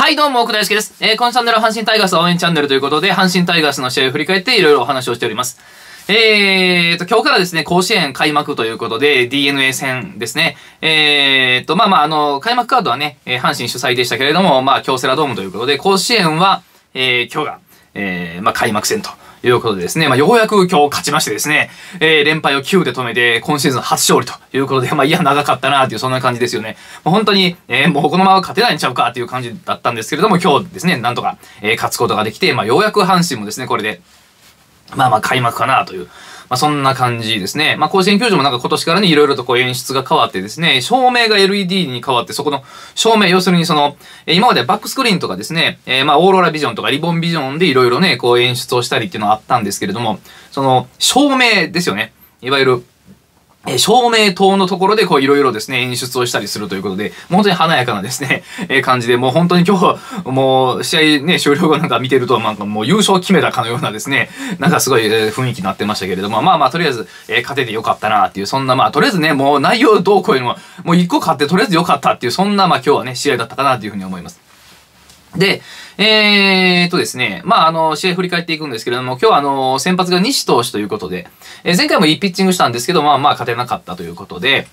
はい、どうも、奥大輔です。このチャンネルは阪神タイガース応援チャンネルということで、阪神タイガースの試合を振り返っていろいろお話をしております。今日からですね、甲子園開幕ということで、DNA 戦ですね。開幕カードはね、阪神主催でしたけれども、京セラドームということで、甲子園は、今日が、開幕戦ということでですね、ようやく今日勝ちましてですね、連敗を9で止めて、今シーズン初勝利ということで、長かったなっていう、そんな感じですよね。もう本当に、もうこのまま勝てないんちゃうかっていう感じだったんですけれども、今日ですね、なんとか、勝つことができて、ようやく阪神もですね、これで、開幕かなという。そんな感じですね。甲子園球場もなんか今年からね、いろいろとこう演出が変わってですね、照明が LED に変わって、そこの照明、要するにその、今までバックスクリーンとかですね、オーロラビジョンとかリボンビジョンでいろいろね、こう演出をしたりっていうのはあったんですけれども、その、照明ですよね。いわゆる、照明灯のところでこういろいろですね、演出をしたりするということで、もう本当に華やかなですね、感じで、もう本当に今日、もう試合ね、終了後なんか見てると、もう優勝決めたかのようなですね、なんかすごい雰囲気になってましたけれども、とりあえず、勝ててよかったなっていう、そんなとりあえずね、もう内容どうこういうのは、もう一個勝ってとりあえずよかったっていう、そんな今日はね、試合だったかなというふうに思います。で、ですね、試合振り返っていくんですけれども、今日は先発が西投手ということで、前回もいいピッチングしたんですけど、勝てなかったということで、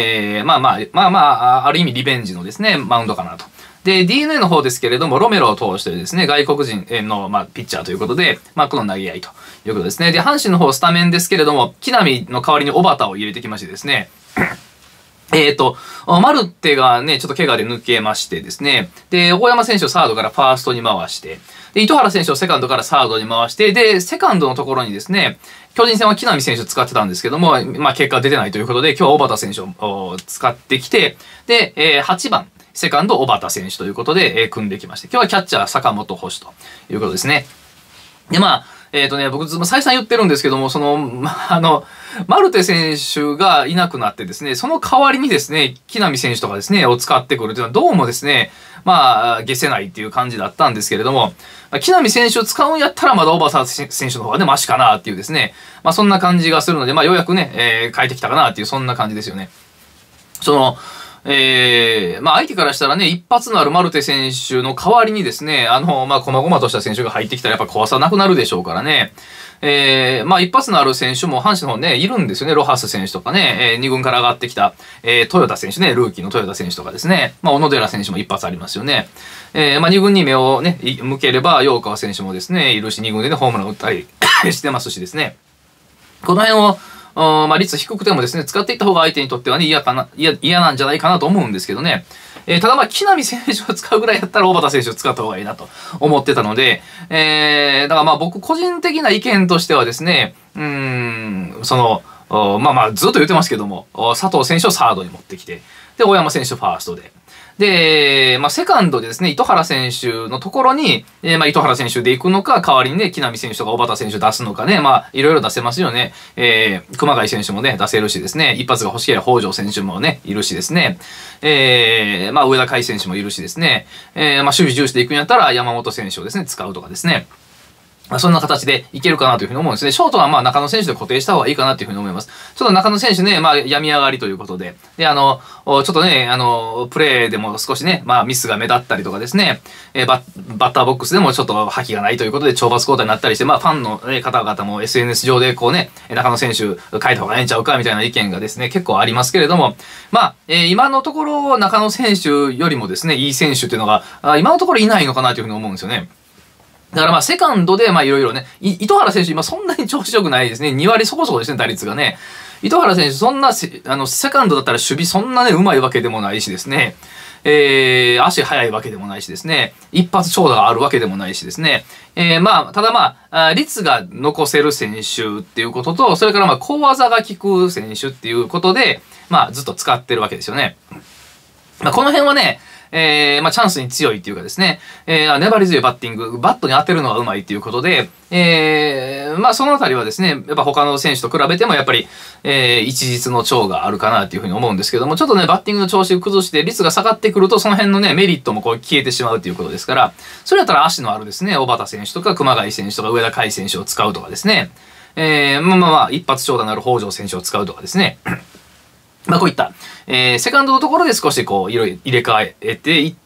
ある意味リベンジのですね、マウンドかなと。で、DNA の方ですけれども、ロメロを通してですね、外国人の、ピッチャーということで、この投げ合いということですね。で、阪神の方スタメンですけれども、木浪の代わりに小畑を入れてきましてですね、マルテがね、ちょっと怪我で抜けましてですね。で、大山選手をサードからファーストに回して、で、糸原選手をセカンドからサードに回して、で、セカンドのところにですね、巨人戦は木浪選手を使ってたんですけども、結果出てないということで、今日は小畑選手を使ってきて、で、8番、セカンド小畑選手ということで、組んできまして、今日はキャッチャー坂本捕手ということですね。で、僕再三言ってるんですけども、その、マルテ選手がいなくなってですね、その代わりにですね、木浪選手とかですね、を使ってくるというのはどうもですね、消せないっていう感じだったんですけれども、木浪選手を使うんやったらまだ小畑選手の方がね、マシかなっていうですね、そんな感じがするので、ようやくね、変えてきたかなっていう、そんな感じですよね。その、相手からしたらね、一発のあるマルテ選手の代わりにですね、細々とした選手が入ってきたらやっぱ怖さなくなるでしょうからね。一発のある選手も阪神の方ね、いるんですよね。ロハス選手とかね、2軍から上がってきた、豊田選手ね、ルーキーの豊田選手とかですね。小野寺選手も一発ありますよね。2軍に目をね、向ければ、陽川選手もですね、いるし、2軍でね、ホームラン打ったりしてますしですね。この辺を、率低くてもですね、使っていった方が相手にとってはね、嫌なんじゃないかなと思うんですけどね。ただ木浪選手を使うぐらいやったら小畑選手を使った方がいいなと思ってたので、だから僕個人的な意見としてはですね、ずっと言ってますけども、佐藤選手をサードに持ってきて、で、大山選手ファーストで、で、セカンドでですね、糸原選手のところに、糸原選手で行くのか、代わりにね、木浪選手とか小畑選手出すのかね、いろいろ出せますよね。熊谷選手もね、出せるしですね、一発が欲しければ北条選手もね、いるしですね、上田海選手もいるしですね、守備重視で行くんやったら山本選手をですね、使うとかですね。そんな形でいけるかなというふうに思うんですね。ショートは中野選手で固定した方がいいかなというふうに思います。ちょっと中野選手ね、病み上がりということで。で、ちょっとね、プレーでも少しね、ミスが目立ったりとかですね、バッターボックスでもちょっと覇気がないということで懲罰交代になったりして、ファンの、方々も SNS 上でこうね、中野選手変えた方がええんちゃうかみたいな意見がですね、結構ありますけれども、今のところ中野選手よりもですね、いい選手っていうのが、今のところいないのかなというふうに思うんですよね。だからセカンドでいろいろね、糸原選手今そんなに調子良くないですね。2割そこそこですね、打率がね。糸原選手そんな、セカンドだったら守備そんなね、上手いわけでもないしですね。足速いわけでもないしですね。一発長打があるわけでもないしですね。ただ率が残せる選手っていうことと、それから小技が効く選手っていうことで、ずっと使ってるわけですよね。この辺はね、チャンスに強いっていうかですね、粘り強いバッティング、バットに当てるのがうまいっていうことで、そのあたりはですね、やっぱ他の選手と比べてもやっぱり、一日の長があるかなっていうふうに思うんですけども、ちょっとね、バッティングの調子を崩して率が下がってくると、その辺のね、メリットもこう消えてしまうということですから、それやったら足のあるですね、小畑選手とか熊谷選手とか上田海選手を使うとかですね、一発長打のある北条選手を使うとかですね、こういった、セカンドのところで少しこう、いろいろ入れ替えていっ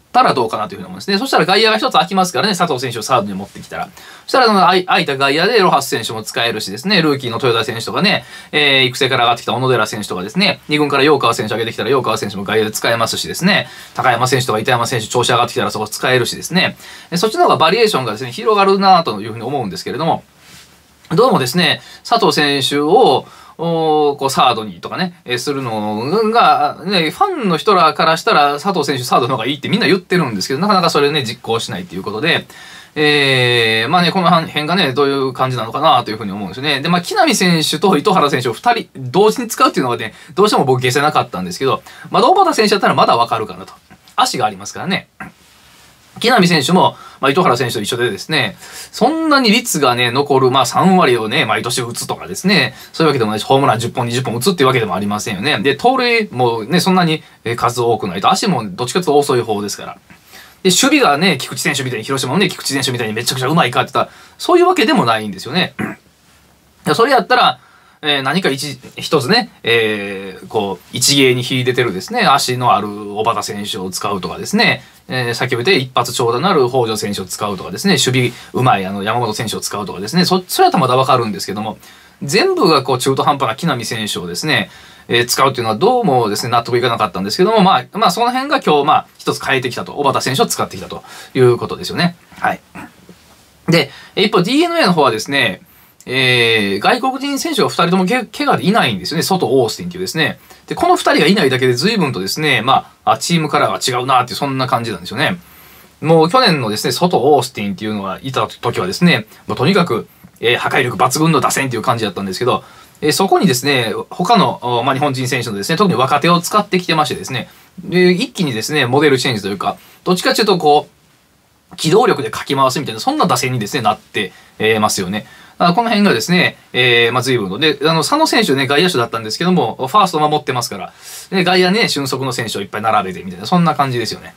たらどうかなというふうに思うんですね。そしたら外野が一つ空きますからね、佐藤選手をサードに持ってきたら。そしたら空いた外野でロハス選手も使えるしですね、ルーキーの豊田選手とかね、育成から上がってきた小野寺選手とかですね、2軍から陽川選手上げてきたら陽川選手も外野で使えますしですね、高山選手とか板山選手調子上がってきたらそこ使えるしですね、そっちの方がバリエーションがですね、広がるなというふうに思うんですけれども、どうもですね、佐藤選手を、こう、サードにとかね、するのが、ね、ファンの人らからしたら佐藤選手サードの方がいいってみんな言ってるんですけど、なかなかそれをね、実行しないということで、まあね、この辺がね、どういう感じなのかなというふうに思うんですよね。で、まあ、木浪選手と糸原選手を2人同時に使うっていうのがね、どうしても僕消せなかったんですけど、まあ、小畑選手だったらまだわかるかなと。足がありますからね。木浪選手も、まあ、糸原選手と一緒でですね、そんなに率がね、残る、まあ、3割をね、毎年打つとかですね、そういうわけでもないし、ホームラン10本、20本打つっていうわけでもありませんよね。で、盗塁もね、そんなに数多くないと、足もどっちかというと遅い方ですから。で、守備がね、菊池選手みたいに、広島のね、菊池選手みたいにめちゃくちゃ上手いかって言ったら、そういうわけでもないんですよね。それやったら、何か一つね、こう、一芸に秀でてるですね、足のある小畑選手を使うとかですね、先ほど言って一発長打のある北条選手を使うとかですね、守備うまい山本選手を使うとかですね、それだったらまだわかるんですけども、全部がこう中途半端な木浪選手をですね、使うっていうのはどうもですね、納得いかなかったんですけども、まあその辺が今日、まあ一つ変えてきたと、小畑選手を使ってきたということですよね。はい。で、一方 DNA の方はですね、外国人選手が2人とも怪我でいないんですよね。外オースティンっていうですね。で、この2人がいないだけで随分とですね、まあ、チームカラーが違うなっていう、そんな感じなんですよね。もう去年のですね、外オースティンっていうのがいた時はですね、もうとにかく、破壊力抜群の打線っていう感じだったんですけど、そこにですね、他の、まあ、日本人選手のですね、特に若手を使ってきてましてですね、で、一気にですね、モデルチェンジというか、どっちかというとこう、機動力でかき回すみたいな、そんな打線にですね、なって、ますよね。この辺がですね、まあ、随分と。で、佐野選手ね、外野手だったんですけども、ファースト守ってますから、で外野ね、俊足の選手をいっぱい並べてみたいな、そんな感じですよね。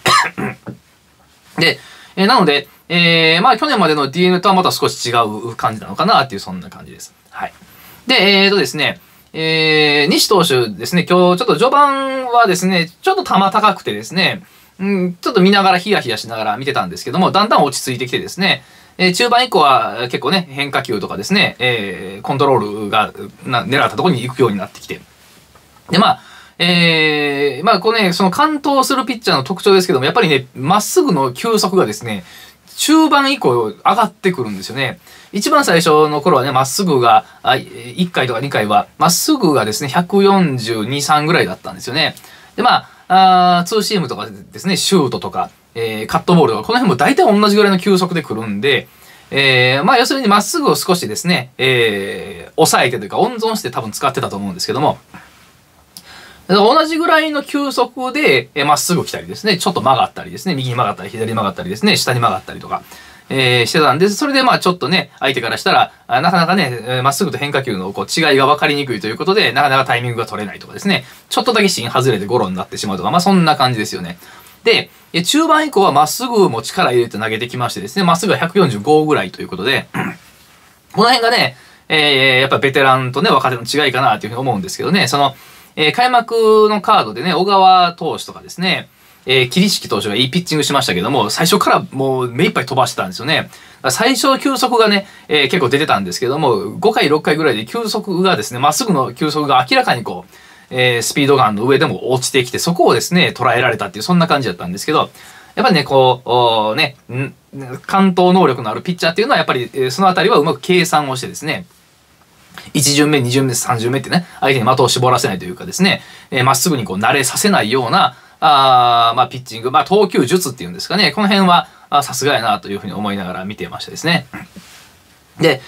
で、なので、まあ、去年までの DNA とはまた少し違う感じなのかなっていう、そんな感じです。はい。で、ですね、西投手ですね、今日ちょっと序盤はですね、ちょっと球高くてですね、ちょっと見ながらヒヤヒヤしながら見てたんですけども、だんだん落ち着いてきてですね、中盤以降は結構ね、変化球とかですね、コントロールが狙ったところに行くようになってきて。で、まあ、まあ、これね、その完投するピッチャーの特徴ですけども、やっぱりね、まっすぐの球速がですね、中盤以降上がってくるんですよね。一番最初の頃はね、まっすぐが、1回とか2回は、まっすぐがですね、142、3ぐらいだったんですよね。で、まあ、ツーシームとかですね、シュートとか、カットボールとか、この辺も大体同じぐらいの球速で来るんで、まあ、要するにまっすぐを少しですね、抑えてというか温存して多分使ってたと思うんですけども、同じぐらいの球速で、まっすぐ来たりですね、ちょっと曲がったりですね、右に曲がったり、左に曲がったりですね、下に曲がったりとか、してたんです。それでまあちょっとね、相手からしたら、なかなかね、まっすぐと変化球のこう違いが分かりにくいということで、なかなかタイミングが取れないとかですね、ちょっとだけ芯外れてゴロになってしまうとか、まあそんな感じですよね。で、中盤以降はまっすぐも力入れて投げてきましてですね、まっすぐは145ぐらいということで、この辺がね、やっぱベテランとね、若手の違いかなというふうに思うんですけどね、その、開幕のカードでね、小川投手とかですね、桐敷投手がいいピッチングしましたけども、最初からもう目いっぱい飛ばしてたんですよね。最初の球速がね、結構出てたんですけども、5回、6回ぐらいで球速がですね、まっすぐの球速が明らかにこう、スピードガンの上でも落ちてきて、そこをですね、捉えられたっていう、そんな感じだったんですけど、やっぱりね、こう、ね、完投能力のあるピッチャーっていうのは、やっぱり、そのあたりはうまく計算をしてですね、1巡目、2巡目、3巡目ってね、相手に的を絞らせないというかですね、まっすぐにこう慣れさせないような、まあ、ピッチング、まあ、投球術っていうんですかね、この辺は、さすがやなというふうに思いながら見てましたですね。で、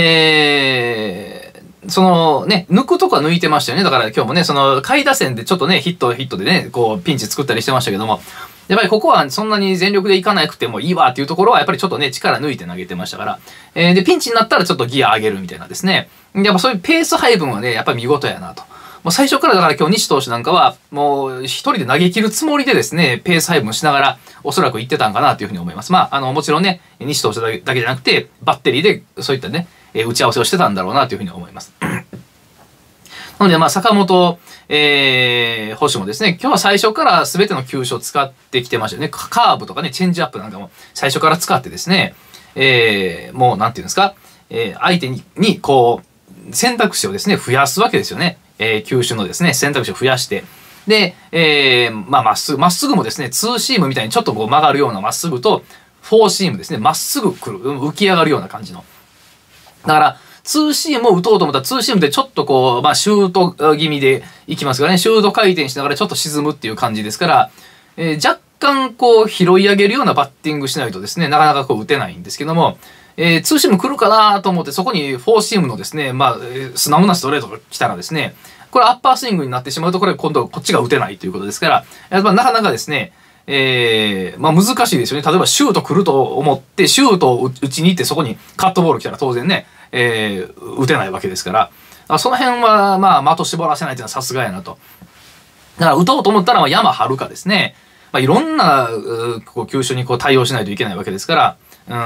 そのね、抜くとこは抜いてましたよね。だから今日もね、その下位打線でちょっとね、ヒットでね、こうピンチ作ったりしてましたけども、やっぱりここはそんなに全力でいかなくてもいいわっていうところは、やっぱりちょっとね、力抜いて投げてましたから、で、ピンチになったらちょっとギア上げるみたいなですね。やっぱそういうペース配分はね、やっぱり見事やなと。もう最初からだから今日西投手なんかは、もう一人で投げ切るつもりでですね、ペース配分しながら、おそらく言ってたんかなというふうに思います。まあ、もちろんね、西投手だけじゃなくて、バッテリーでそういったね、打ち合わせをしてたんだろうなというふうに思います。ななので、まあ、坂本、捕手もですね、今日は最初から全ての球種を使ってきてましたよね。カーブとかね、チェンジアップなんかも最初から使ってですね、もう、なんていうんですか、相手に、こう、選択肢をですね、増やすわけですよね。球種のですね、選択肢を増やして。で、まあ、まっすぐもですね、ツーシームみたいにちょっとこう曲がるようなまっすぐと、フォーシームですね、まっすぐ来る、浮き上がるような感じの。だから、ツーシームを打とうと思ったら、ツーシームでちょっとこう、まあ、シュート気味でいきますからね、シュート回転しながらちょっと沈むっていう感じですから、若干こう、拾い上げるようなバッティングしないとですね、なかなかこう打てないんですけども、ツーシーム来るかなと思って、そこにフォーシームのですね、まあ、素直なストレートが来たらですね、これアッパースイングになってしまうと、これ今度こっちが打てないということですから、やっぱなかなかですね、まあ難しいですよね。例えばシュート来ると思って、シュートを打ちに行ってそこにカットボール来たら当然ね、打てないわけですから、その辺はまあ的絞らせないというのはさすがやなと。だから打とうと思ったら山はるかですね。まあいろんな、こう球種にこう対応しないといけないわけですから、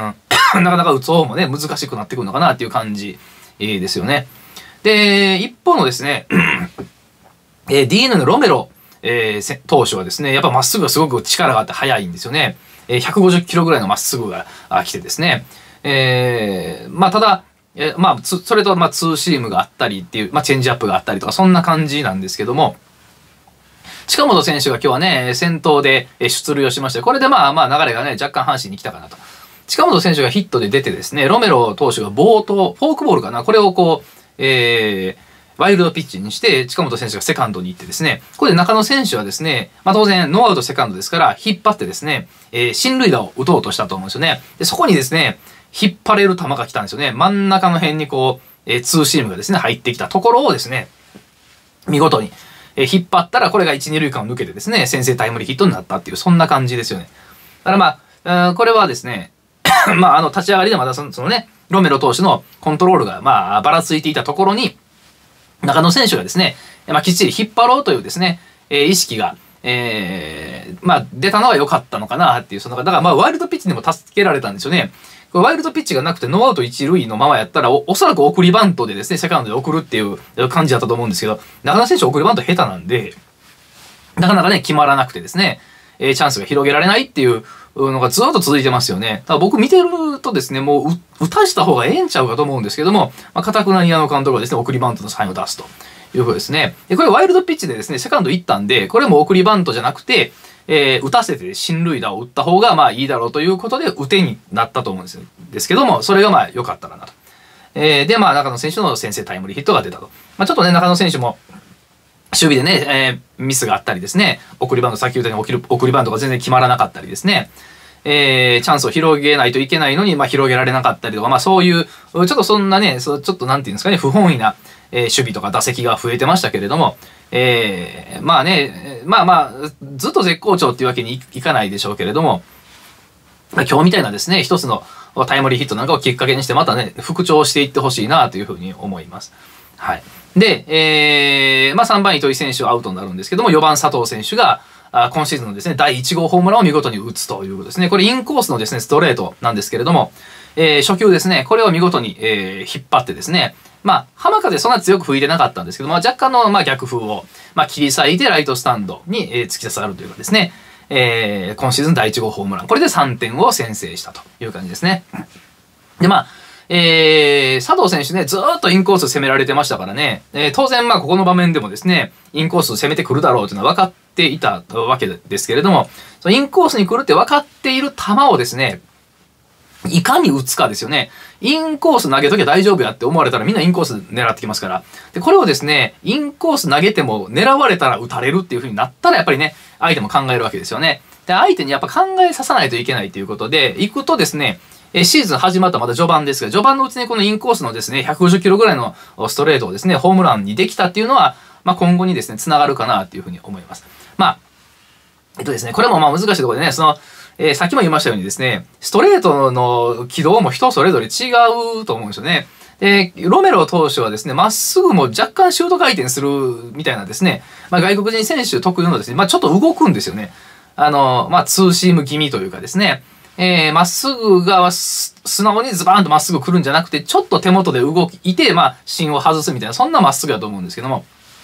なかなか打つ方もね、難しくなってくるのかなっていう感じ、ですよね。で、一方のですね、DNA のロメロ、投手はですね、やっぱまっすぐがすごく力があって速いんですよね。150キロぐらいのまっすぐが来てですね。まあただ、まあ、それとまあツーシームがあったりっていう、まあチェンジアップがあったりとか、そんな感じなんですけども、近本選手が今日はね、先頭で出塁をしまして、これでまあ流れがね、若干阪神に来たかなと。近本選手がヒットで出てですね、ロメロ投手が暴投、フォークボールかな、これをこう、ワイルドピッチにして、近本選手がセカンドに行ってですね、これで中野選手はですね、まあ当然ノーアウトセカンドですから、引っ張ってですね、進塁打を打とうとしたと思うんですよね。で、そこにですね、引っ張れる球が来たんですよね。真ん中の辺にこう、ツーシームがですね、入ってきたところをですね、見事に、引っ張ったら、これが1、2塁間を抜けてですね、先制タイムリーヒットになったっていう、そんな感じですよね。だからまあ、これはですね、まあ立ち上がりでまだそのね、ロメロ投手のコントロールがまあばらついていたところに、中野選手がですね、まあきっちり引っ張ろうというですね、意識が、まあ出たのは良かったのかなっていう、だからまあワイルドピッチにも助けられたんですよね。ワイルドピッチがなくてノーアウト一塁のままやったら おそらく送りバントでですね、セカンドで送るっていう感じだったと思うんですけど、中野選手送りバント下手なんで、なかなかね、決まらなくてですね、チャンスが広げられないっていうのがずっと続いてますよね。ただ僕見てるとですね、もう打たした方がええんちゃうかと思うんですけども、まあ、堅くなに監督がですね、送りバントのサインを出すということですね。で、これワイルドピッチでですね、セカンド行ったんで、これも送りバントじゃなくて、打たせて進塁打を打った方がまあいいだろうということで、打てになったと思うんですけども、それがまあ良かったかなと。で、まあ中野選手の先制タイムリーヒットが出たと。まあちょっとね、中野選手も、守備でね、ミスがあったりですね、送りバント、先ほどに送りバントが全然決まらなかったりですね、チャンスを広げないといけないのに、まあ広げられなかったりとか、まあそういう、ちょっとそんなね、ちょっとなんていうんですかね、不本意な、守備とか打席が増えてましたけれども、まあね、まあ、ずっと絶好調っていうわけにいかないでしょうけれども、今日みたいなですね、一つのタイムリーヒットなんかをきっかけにして、またね、復調していってほしいなというふうに思います。はい。で、まあ3番糸井選手はアウトになるんですけども、4番佐藤選手が、今シーズンのですね、第1号ホームランを見事に打つということですね。これインコースのですね、ストレートなんですけれども、初球ですね、これを見事に、引っ張ってですね、まあ、浜風そんな強く吹いてなかったんですけども、若干の、まあ、逆風を、まあ、切り裂いてライトスタンドに、突き刺さるというかですね、今シーズン第1号ホームラン。これで3点を先制したという感じですね。で、まあ、佐藤選手ね、ずーっとインコース攻められてましたからね、当然まあここの場面でもですね、インコース攻めてくるだろうというのは分かっていたわけですけれども、そのインコースに来るって分かっている球をですね、いかに打つかですよね。インコース投げときゃ大丈夫やって思われたらみんなインコース狙ってきますから。で、これをですね、インコース投げても狙われたら打たれるっていう風になったらやっぱりね、相手も考えるわけですよね。で、相手にやっぱ考えさせないといけないということで、行くとですね、シーズン始まったまだ序盤ですが、序盤のうちにこのインコースのですね、150キロぐらいのストレートをですね、ホームランにできたっていうのは、まあ今後にですね、繋がるかなっていうふうに思います。まあ、ですね、これもまあ難しいところでね、さっきも言いましたようにですね、ストレートの軌道も人それぞれ違うと思うんですよね。で、ロメロ投手はですね、まっすぐも若干シュート回転するみたいなですね、まあ外国人選手特有のですね、まあちょっと動くんですよね。まあツーシーム気味というかですね、まっすぐが素直にズバーンとまっすぐ来るんじゃなくて、ちょっと手元で動いて、まあ芯を外すみたいな、そんなまっすぐだと思うんですけども、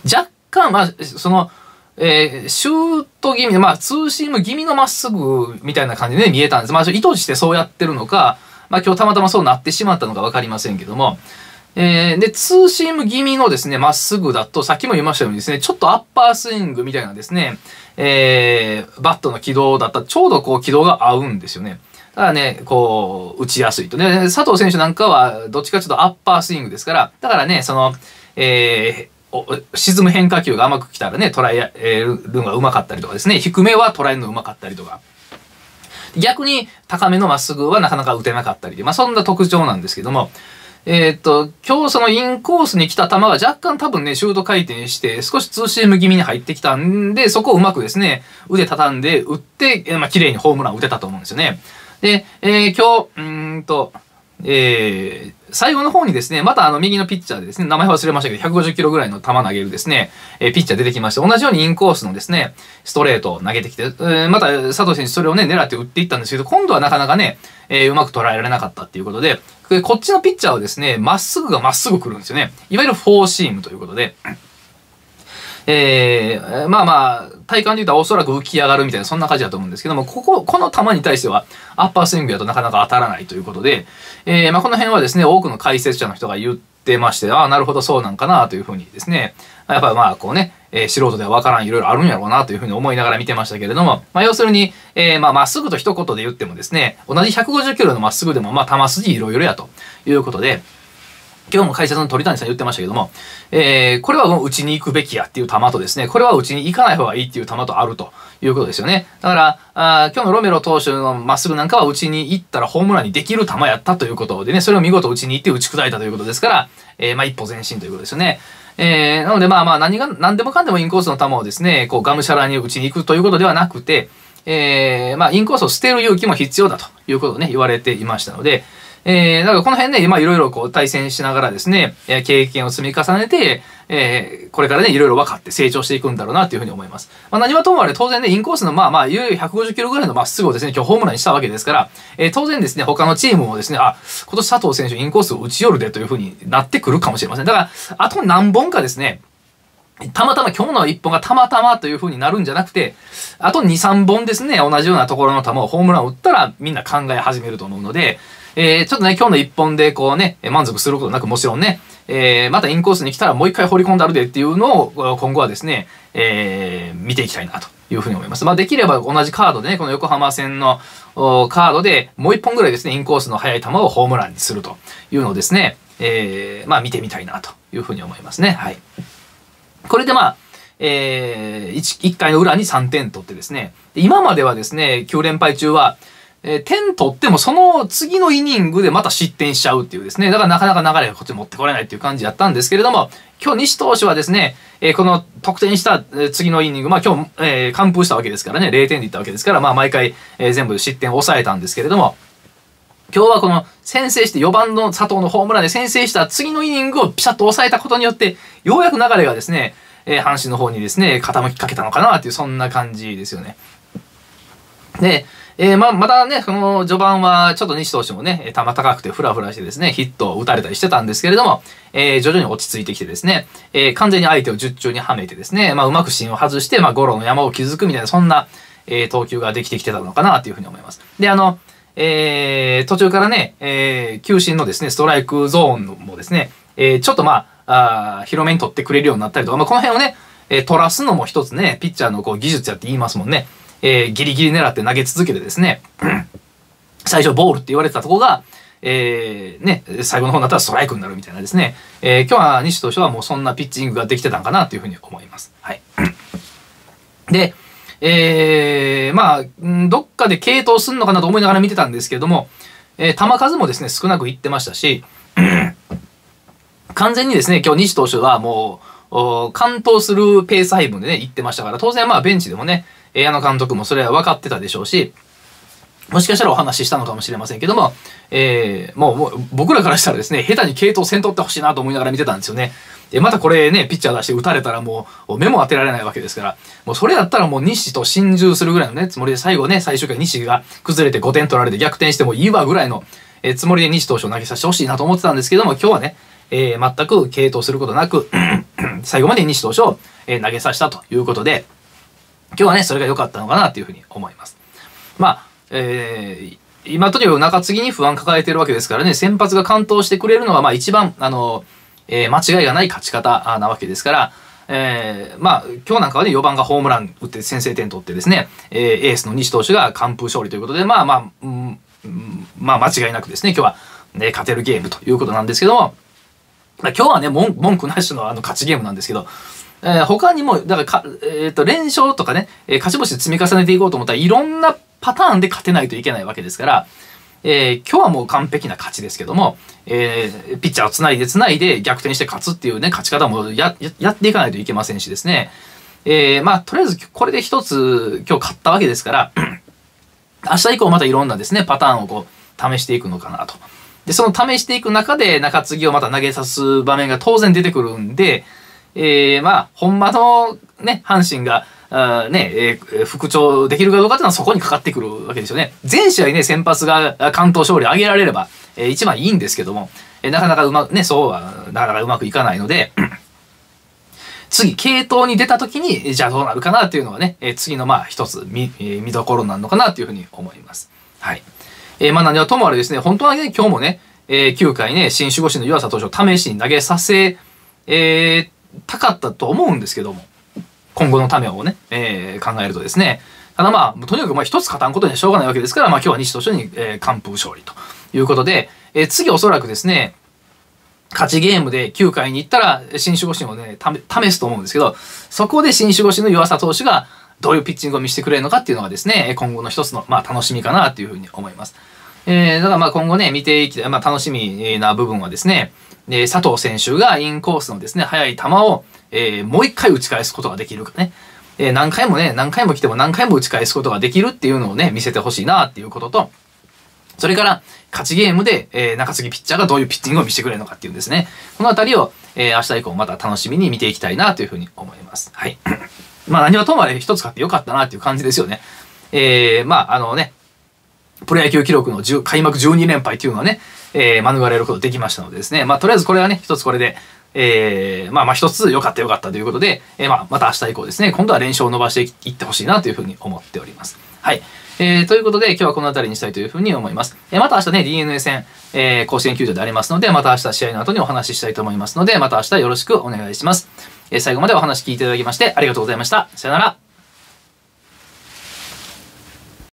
若干、まあ、その、シュート気味で、まあ、ツーシーム気味のまっすぐみたいな感じで、ね、見えたんです。まあ、意図してそうやってるのか、まあ、今日たまたまそうなってしまったのかわかりませんけども、で、ツーシーム気味のですね、まっすぐだと、さっきも言いましたようにですね、ちょっとアッパースイングみたいなですね、バットの軌道だったら、ちょうどこう軌道が合うんですよね。だからね、こう、打ちやすいと。ね、佐藤選手なんかは、どっちかちょっとアッパースイングですから、だからね、その、沈む変化球が甘く来たらね、捉えるのがうまかったりとかですね、低めは捉えるのがうまかったりとか。逆に高めのまっすぐはなかなか打てなかったりで、まあそんな特徴なんですけども、今日そのインコースに来た球が若干多分ね、シュート回転して、少しツーシーム気味に入ってきたんで、そこをうまくですね、腕畳んで打って、まあ綺麗にホームラン打てたと思うんですよね。で、今日、最後の方にですね、また右のピッチャーでですね、名前忘れましたけど、150キロぐらいの球投げるですね、ピッチャー出てきまして、同じようにインコースのですね、ストレートを投げてきて、また佐藤選手それをね、狙って打っていったんですけど、今度はなかなかね、うまく捉えられなかったっていうことで、こっちのピッチャーはですね、まっすぐがまっすぐ来るんですよね。いわゆるフォーシームということで、まあまあ、体感で言うとおそらく浮き上がるみたいな、そんな感じだと思うんですけども、この球に対しては、アッパースイングだとなかなか当たらないということで、まあこの辺はですね、多くの解説者の人が言ってまして、ああ、なるほど、そうなんかなというふうにですね、やっぱりまあこうね、素人ではわからん、いろいろあるんやろうなというふうに思いながら見てましたけれども、まあ要するに、まあまっすぐと一言で言ってもですね、同じ150キロのまっすぐでも、まあ球筋いろいろやということで、今日も解説の鳥谷さん言ってましたけども、これは打ちに行くべきやっていう球とですね、これは打ちに行かない方がいいっていう球とあるということですよね。だから、今日のロメロ投手のまっすぐなんかは打ちに行ったらホームランにできる球やったということでね、それを見事打ちに行って打ち砕いたということですから、まあ一歩前進ということですよね。なのでまあまあ何でもかんでもインコースの球をですね、こうがむしゃらに打ちに行くということではなくて、まあインコースを捨てる勇気も必要だということをね、言われていましたので、だからこの辺ね、まあいろいろこう対戦しながらですね、経験を積み重ねて、これからね、いろいろ分かって成長していくんだろうなというふうに思います。まあ何はともあれ当然ね、インコースのまあまあ、いよいよ150キロぐらいのまっすぐをですね、今日ホームランにしたわけですから、当然ですね、他のチームもですね、あ、今年佐藤選手インコースを打ち寄るでというふうになってくるかもしれません。だから、あと何本かですね、たまたま今日の一本がたまたまという風になるんじゃなくて、あと2、3本ですね、同じようなところの球をホームランを打ったらみんな考え始めると思うので、ちょっとね、今日の一本でこうね、満足することなくもちろんね、またインコースに来たらもう一回掘り込んであるでっていうのを今後はですね、見ていきたいなというふうに思います。まあできれば同じカードでね、この横浜戦のカードでもう一本ぐらいですね、インコースの速い球をホームランにするというのをですね、まあ見てみたいなというふうに思いますね。はい。これでまあ、1回の裏に3点取ってですね、今まではですね、9連敗中は、点取ってもその次のイニングでまた失点しちゃうっていうですね、だからなかなか流れがこっちに持ってこれないっていう感じやったんですけれども、今日西投手はですね、この得点した次のイニング、まあ今日、完封したわけですからね、0点でいったわけですから、まあ毎回、全部失点を抑えたんですけれども、今日はこの先制して4番の佐藤のホームランで先制した次のイニングをピシャッと抑えたことによって、ようやく流れがですね、阪神の方にですね、傾きかけたのかなっていう、そんな感じですよね。で、まだね、この序盤はちょっと西投手もね、球高くてフラフラしてですね、ヒットを打たれたりしてたんですけれども、徐々に落ち着いてきてですね、完全に相手を術中にはめてですね、まあうまく芯を外して、まあゴロの山を築くみたいな、そんな、投球ができてきてたのかなというふうに思います。で、途中からね、球審のですね、ストライクゾーンもですね、ちょっとまあ、広めに取ってくれるようになったりとか、まあこの辺をね、取らすのも一つね、ピッチャーのこう技術やって言いますもんね。ギリギリ狙って投げ続けてですね、最初ボールって言われてたとこが、ね、最後の方になったらストライクになるみたいなですね、今日は西投手はもうそんなピッチングができてたんかなというふうに思います。はい。で、まあ、どっかで継投すんのかなと思いながら見てたんですけれども、球数もですね、少なくいってましたし、完全にですね、今日西投手はもう、完投するペース配分でね、行ってましたから、当然まあベンチでもね、矢野監督もそれは分かってたでしょうし、もしかしたらお話ししたのかもしれませんけども、もう僕らからしたらですね、下手に継投せんとってほしいなと思いながら見てたんですよね。またこれね、ピッチャー出して打たれたらもう目も当てられないわけですから、もうそれだったらもう西と心中するぐらいのね、つもりで最後ね、最終回西が崩れて5点取られて逆転してもいいわぐらいのつもりで西投手を投げさせてほしいなと思ってたんですけども、今日はね、 全く継投することなく、最後まで西投手を投げさせたということで、今日はね、それが良かったのかなというふうに思います。まあ、今とにかく中継ぎに不安抱えてるわけですからね、先発が完投してくれるのは、まあ一番、間違いがない勝ち方なわけですから、まあ、今日なんかはね、4番がホームラン打って先制点取ってですね、エースの西投手が完封勝利ということで、まあまあ、まあ間違いなくですね、今日は、ね、勝てるゲームということなんですけども、今日はね、文句なしの勝ちゲームなんですけど、他にも、だから連勝とかね、勝ち星積み重ねていこうと思ったらいろんなパターンで勝てないといけないわけですから、今日はもう完璧な勝ちですけども、ピッチャーをつないで逆転して勝つっていうね、勝ち方もやっていかないといけませんしですね。まあ、とりあえずこれで一つ今日勝ったわけですから、明日以降またいろんなですね、パターンをこう試していくのかなと。で、その試していく中で中継ぎをまた投げさす場面が当然出てくるんで、まあ、ほんまのね、阪神が、復調できるかどうかっていうのはそこにかかってくるわけですよね。全試合ね、先発が完投勝利を挙げられれば、一番いいんですけども、なかなかそうはなかなかうまくいかないので、次、継投に出た時に、じゃあどうなるかなっていうのはね、次のまあ一つ見どころなのかなというふうに思います。はい。まあ何はともあれですね、本当はね、今日もね、9回ね、新守護神の湯浅投手を試しに投げさせ、たかったと思うんですけども、今後のためをね、考えるとですね、ただまあ、とにかくまあ一つ勝たんことにはしょうがないわけですから、まあ今日は西投手に、完封勝利ということで、次おそらくですね、勝ちゲームで9回に行ったら、新守護神をね、試すと思うんですけど、そこで新守護神の湯浅投手がどういうピッチングを見せてくれるのかっていうのがですね、今後の一つの、まあ楽しみかなというふうに思います。だからまあ今後ね、見ていきたい、まあ楽しみな部分はですね、佐藤選手がインコースのですね、速い球を、もう一回打ち返すことができるかね。何回も来ても何回も打ち返すことができるっていうのをね、見せてほしいなっていうことと、それから、勝ちゲームで、中継ぎピッチャーがどういうピッチングを見せてくれるのかっていうんですね。このあたりを、明日以降また楽しみに見ていきたいなというふうに思います。はい。まあ何はともあれ一つ勝ってよかったなっていう感じですよね。まあプロ野球記録の開幕12連敗っていうのはね、免れることできましたのでですね。まあとりあえずこれはね、一つこれで、まあ一つ良かったということで、また明日以降ですね、今度は連勝を伸ばしていってほしいなというふうに思っております。はい。ということで今日はこの辺りにしたいというふうに思います。また明日ね、DNA 戦、甲子園球場でありますので、また明日試合の後にお話ししたいと思いますので、また明日よろしくお願いします。最後までお話聞いていただきましてありがとうございました。さよなら。